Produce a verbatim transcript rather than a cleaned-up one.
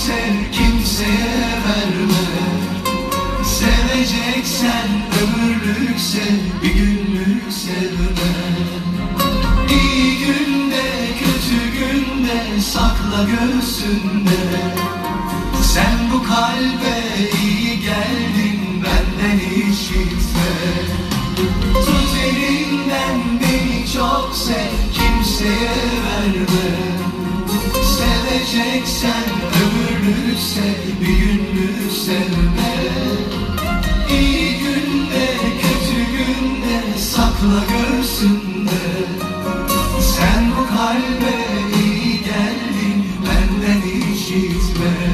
sev, kimseye verme. Seveceksen ömürlük sev, bir günlük sevme. İyi günde, kötü günde sakla göğsünde. Sen bu kalbe iyi geldin, benden işitme. Tut elinden beni çok sev, kimseye verme. Seveceksen ömürlük sev, bir günlük sevme. İyi günde, kötü günde sakla göğsünde. Sen bu kalbe iyi geldin, benden işitme.